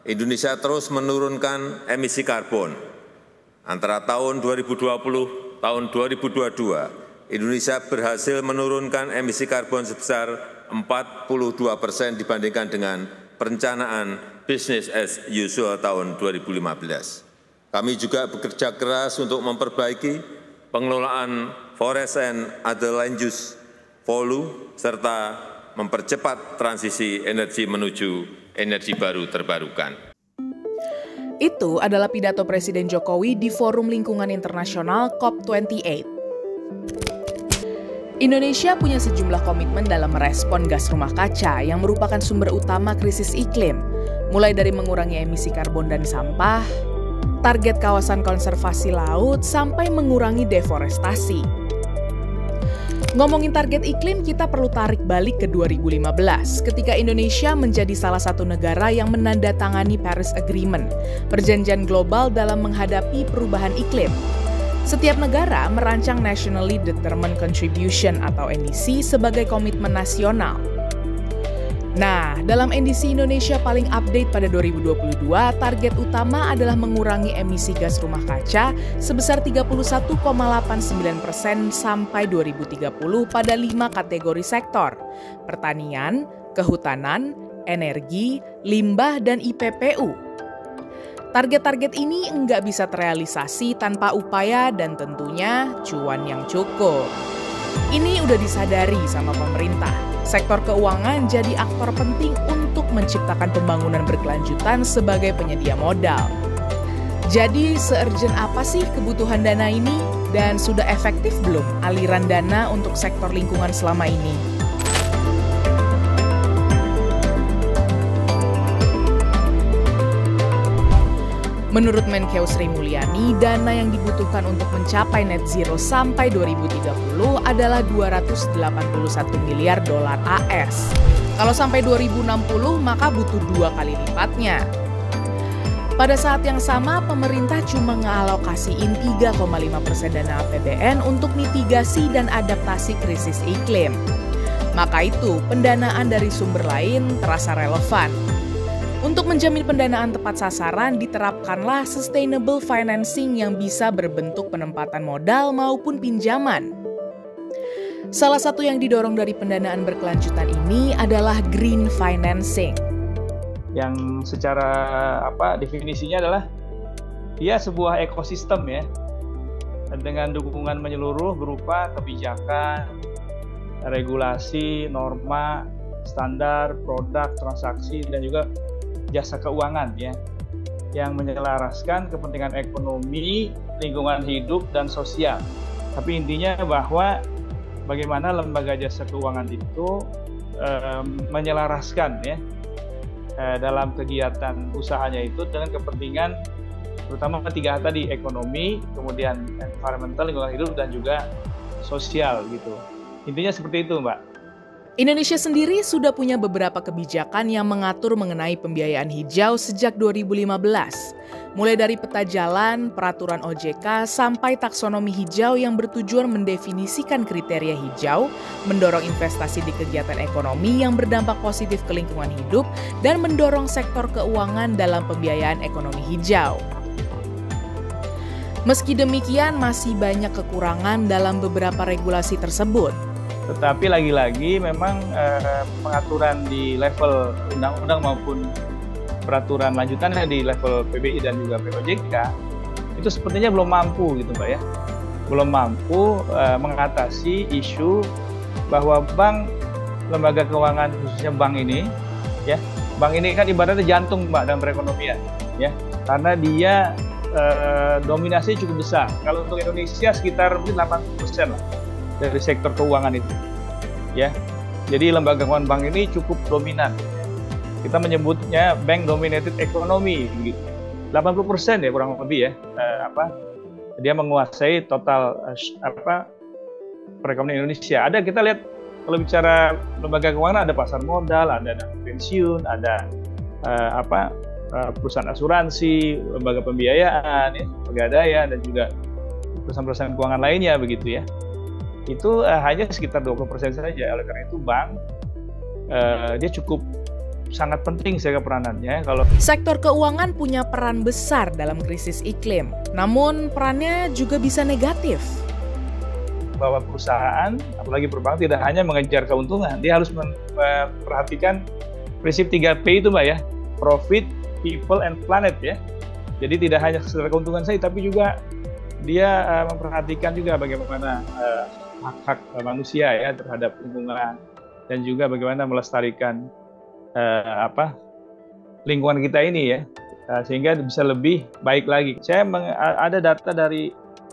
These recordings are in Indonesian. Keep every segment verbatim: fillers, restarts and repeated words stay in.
Indonesia terus menurunkan emisi karbon. Antara tahun dua ribu dua puluh tahun dua ribu dua puluh dua, Indonesia berhasil menurunkan emisi karbon sebesar empat puluh dua persen dibandingkan dengan perencanaan business as usual tahun dua ribu lima belas. Kami juga bekerja keras untuk memperbaiki pengelolaan forest and other land use value serta mempercepat transisi energi menuju energi baru terbarukan. Itu adalah pidato Presiden Jokowi di Forum Lingkungan Internasional C O P dua puluh delapan. Indonesia punya sejumlah komitmen dalam merespon gas rumah kaca yang merupakan sumber utama krisis iklim, mulai dari mengurangi emisi karbon dan sampah, target kawasan konservasi laut, sampai mengurangi deforestasi. Ngomongin target iklim, kita perlu tarik balik ke dua ribu lima belas, ketika Indonesia menjadi salah satu negara yang menandatangani Paris Agreement, perjanjian global dalam menghadapi perubahan iklim. Setiap negara merancang Nationally Determined Contribution atau N D C sebagai komitmen nasional. Nah, dalam N D C Indonesia paling update pada dua ribu dua puluh dua, target utama adalah mengurangi emisi gas rumah kaca sebesar tiga puluh satu koma delapan sembilan persen sampai dua ribu tiga puluh pada lima kategori sektor: pertanian, kehutanan, energi, limbah, dan I P P U. Target-target ini enggak bisa terrealisasi tanpa upaya dan tentunya cuan yang cukup. Ini udah disadari sama pemerintah. Sektor keuangan jadi aktor penting untuk menciptakan pembangunan berkelanjutan sebagai penyedia modal. Jadi, se-urgent apa sih kebutuhan dana ini? Dan sudah efektif belum aliran dana untuk sektor lingkungan selama ini? Menurut Menkeu Sri Mulyani, dana yang dibutuhkan untuk mencapai net zero sampai dua ribu tiga puluh adalah dua ratus delapan puluh satu miliar dolar A S. Kalau sampai dua ribu enam puluh, maka butuh dua kali lipatnya. Pada saat yang sama, pemerintah cuma ngealokasiin tiga koma lima persen dana A P B N untuk mitigasi dan adaptasi krisis iklim. Maka itu, pendanaan dari sumber lain terasa relevan. Untuk menjamin pendanaan tepat sasaran, diterapkanlah sustainable financing yang bisa berbentuk penempatan modal maupun pinjaman. Salah satu yang didorong dari pendanaan berkelanjutan ini adalah green financing. Yang secara apa definisinya adalah dia sebuah ekosistem ya, dengan dukungan menyeluruh berupa kebijakan, regulasi, norma, standar, produk, transaksi, dan juga jasa keuangan ya, yang menyelaraskan kepentingan ekonomi, lingkungan hidup, dan sosial. Tapi intinya bahwa bagaimana lembaga jasa keuangan itu eh, menyelaraskan ya eh, dalam kegiatan usahanya itu dengan kepentingan terutama tiga hal tadi, ekonomi, kemudian environmental, lingkungan hidup, dan juga sosial gitu. Intinya seperti itu, Mbak. Indonesia sendiri sudah punya beberapa kebijakan yang mengatur mengenai pembiayaan hijau sejak dua ribu lima belas. Mulai dari peta jalan, peraturan O J K, sampai taksonomi hijau yang bertujuan mendefinisikan kriteria hijau, mendorong investasi di kegiatan ekonomi yang berdampak positif ke lingkungan hidup, dan mendorong sektor keuangan dalam pembiayaan ekonomi hijau. Meski demikian, masih banyak kekurangan dalam beberapa regulasi tersebut. Tetapi lagi-lagi memang eh, pengaturan di level undang-undang maupun peraturan lanjutannya di level P B I dan juga P O J K itu sepertinya belum mampu gitu Mbak ya. Belum mampu eh, mengatasi isu bahwa bank, lembaga keuangan khususnya bank ini ya, bank ini kan ibaratnya jantung Mbak dalam perekonomian ya. Karena dia eh, dominasi cukup besar. Kalau untuk Indonesia sekitar mungkin delapan puluh persen lah dari sektor keuangan itu, ya. Jadi lembaga keuangan bank ini cukup dominan. Kita menyebutnya bank dominated economy, gitu. delapan puluh persen ya kurang lebih ya, eh, apa? Dia menguasai total eh, apa perekonomian Indonesia. Ada kita lihat kalau bicara lembaga keuangan ada pasar modal, ada dana pensiun, ada eh, apa eh, perusahaan asuransi, lembaga pembiayaan, ya, pegadaian dan juga perusahaan-perusahaan keuangan lainnya begitu ya. Itu uh, hanya sekitar dua puluh persen saja. Oleh karena itu bank uh, dia cukup sangat penting saya peranannya. Kalau sektor keuangan punya peran besar dalam krisis iklim, namun perannya juga bisa negatif. Bahwa perusahaan, apalagi perbankan, tidak hanya mengejar keuntungan, dia harus memperhatikan prinsip tiga P itu, Mbak ya, profit, people, and planet ya. Jadi tidak hanya sekedar keuntungan saja, tapi juga dia uh, memperhatikan juga bagaimana uh, hak-hak manusia ya terhadap lingkungan, dan juga bagaimana melestarikan uh, apa lingkungan kita ini ya, uh, sehingga bisa lebih baik lagi. Saya meng- ada data dari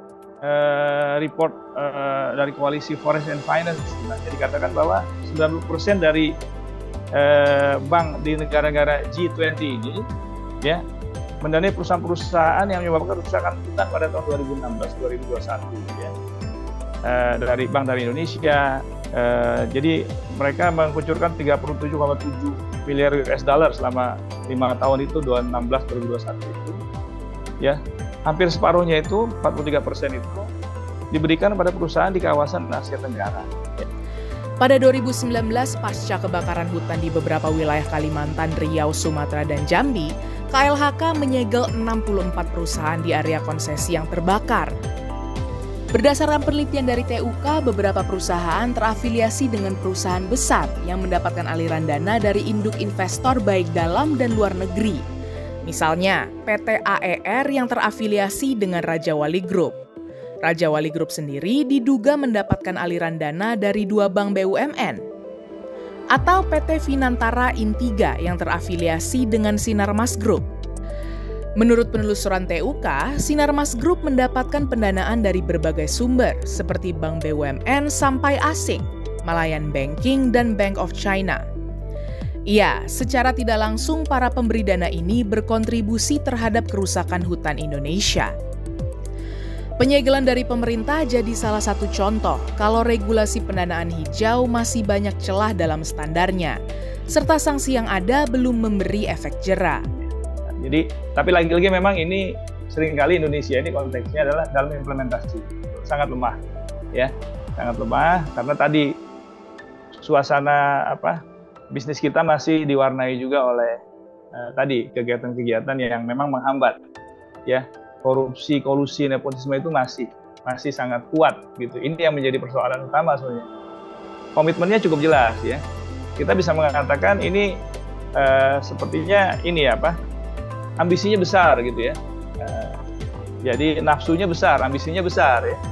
Uh, report uh, dari Koalisi Forest and Finance, jadi dikatakan bahwa sembilan puluh persen dari uh, bank di negara-negara G dua puluh ini ya mendanai perusahaan-perusahaan yang menyebabkan kerusakan hutan pada tahun dua ribu enam belas dua ribu dua puluh satu ya. Uh, dari bank dari Indonesia, uh, jadi mereka mengucurkan tiga puluh tujuh koma tujuh miliar U S dollar selama lima tahun itu, dua ribu enam belas dua ribu dua puluh satu itu ya. Hampir separuhnya itu, empat puluh tiga persen itu diberikan pada perusahaan di kawasan Asia Tenggara. Pada dua ribu sembilan belas, pasca kebakaran hutan di beberapa wilayah Kalimantan, Riau, Sumatera, dan Jambi, K L H K menyegel enam puluh empat perusahaan di area konsesi yang terbakar. Berdasarkan penelitian dari T U K, beberapa perusahaan terafiliasi dengan perusahaan besar yang mendapatkan aliran dana dari induk investor baik dalam dan luar negeri. Misalnya, P T A E R yang terafiliasi dengan Raja Wali Group. Raja Wali Group sendiri diduga mendapatkan aliran dana dari dua bank B U M N. Atau P T Finantara Intiga yang terafiliasi dengan Sinarmas Group. Menurut penelusuran T U K, Sinarmas Group mendapatkan pendanaan dari berbagai sumber seperti bank B U M N sampai asing, Malayan Banking, dan Bank of China. Ya, secara tidak langsung para pemberi dana ini berkontribusi terhadap kerusakan hutan Indonesia. Penyegelan dari pemerintah jadi salah satu contoh kalau regulasi pendanaan hijau masih banyak celah dalam standarnya, serta sanksi yang ada belum memberi efek jera. Jadi, tapi lagi-lagi memang ini seringkali Indonesia ini konteksnya adalah dalam implementasi sangat lemah, ya, sangat lemah karena tadi suasana apa? Bisnis kita masih diwarnai juga oleh uh, tadi kegiatan-kegiatan yang memang menghambat, ya, korupsi, kolusi, nepotisme itu masih masih sangat kuat gitu. Ini yang menjadi persoalan utama sebenarnya. Komitmennya cukup jelas ya. Kita bisa mengatakan ini uh, sepertinya ini apa? Ambisinya besar gitu ya. Uh, jadi nafsunya besar, ambisinya besar ya.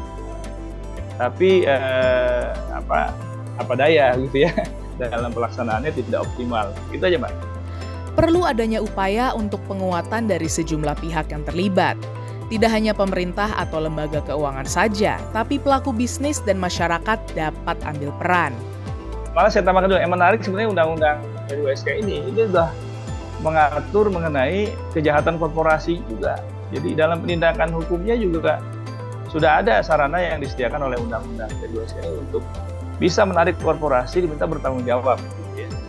Tapi uh, apa apa daya gitu ya. Dalam pelaksanaannya tidak optimal. Itu aja, Mbak. Perlu adanya upaya untuk penguatan dari sejumlah pihak yang terlibat. Tidak hanya pemerintah atau lembaga keuangan saja, tapi pelaku bisnis dan masyarakat dapat ambil peran. Malah saya tambahkan dulu, yang menarik sebenarnya undang-undang R U S K ini, ini sudah mengatur mengenai kejahatan korporasi juga. Jadi dalam penindakan hukumnya juga sudah ada sarana yang disediakan oleh undang-undang R U S K ini untuk bisa menarik korporasi diminta bertanggung jawab, gitu ya.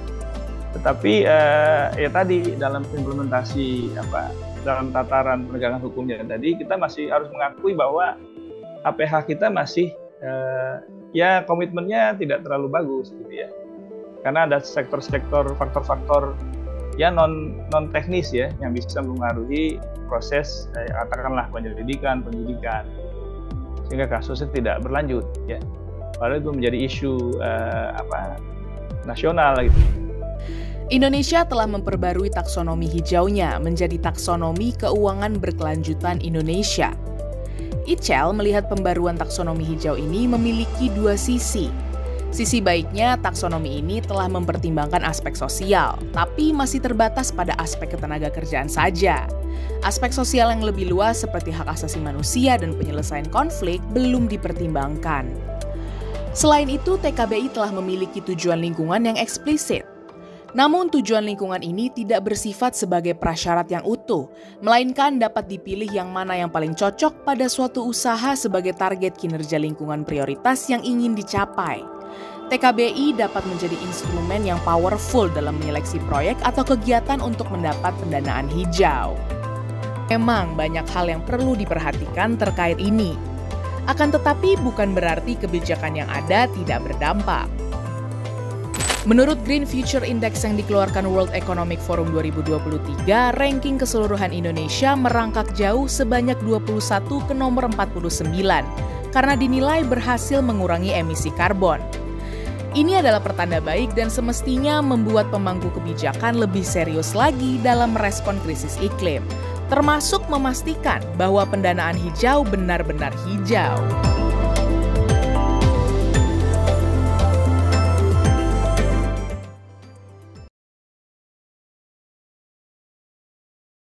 Tetapi eh, ya tadi dalam implementasi apa dalam tataran penegakan hukumnya tadi kita masih harus mengakui bahwa A P H kita masih eh, ya komitmennya tidak terlalu bagus, gitu ya. Karena ada sektor-sektor faktor-faktor ya non non teknis ya yang bisa mempengaruhi proses eh, katakanlah penyelidikan, penyidikan sehingga kasusnya tidak berlanjut, ya. Padahal itu menjadi isu uh, apa nasional gitu. Indonesia telah memperbarui taksonomi hijaunya menjadi taksonomi keuangan berkelanjutan Indonesia. I C E L melihat pembaruan taksonomi hijau ini memiliki dua sisi. Sisi baiknya, taksonomi ini telah mempertimbangkan aspek sosial, tapi masih terbatas pada aspek ketenagakerjaan saja. Aspek sosial yang lebih luas seperti hak asasi manusia dan penyelesaian konflik belum dipertimbangkan. Selain itu, T K B I telah memiliki tujuan lingkungan yang eksplisit. Namun tujuan lingkungan ini tidak bersifat sebagai prasyarat yang utuh, melainkan dapat dipilih yang mana yang paling cocok pada suatu usaha sebagai target kinerja lingkungan prioritas yang ingin dicapai. T K B I dapat menjadi instrumen yang powerful dalam menyeleksi proyek atau kegiatan untuk mendapat pendanaan hijau. Memang banyak hal yang perlu diperhatikan terkait ini. Akan tetapi bukan berarti kebijakan yang ada tidak berdampak. Menurut Green Future Index yang dikeluarkan World Economic Forum dua ribu dua puluh tiga, ranking keseluruhan Indonesia merangkak jauh sebanyak dua puluh satu ke nomor empat puluh sembilan karena dinilai berhasil mengurangi emisi karbon. Ini adalah pertanda baik dan semestinya membuat pemangku kebijakan lebih serius lagi dalam merespon krisis iklim, termasuk memastikan bahwa pendanaan hijau benar-benar hijau.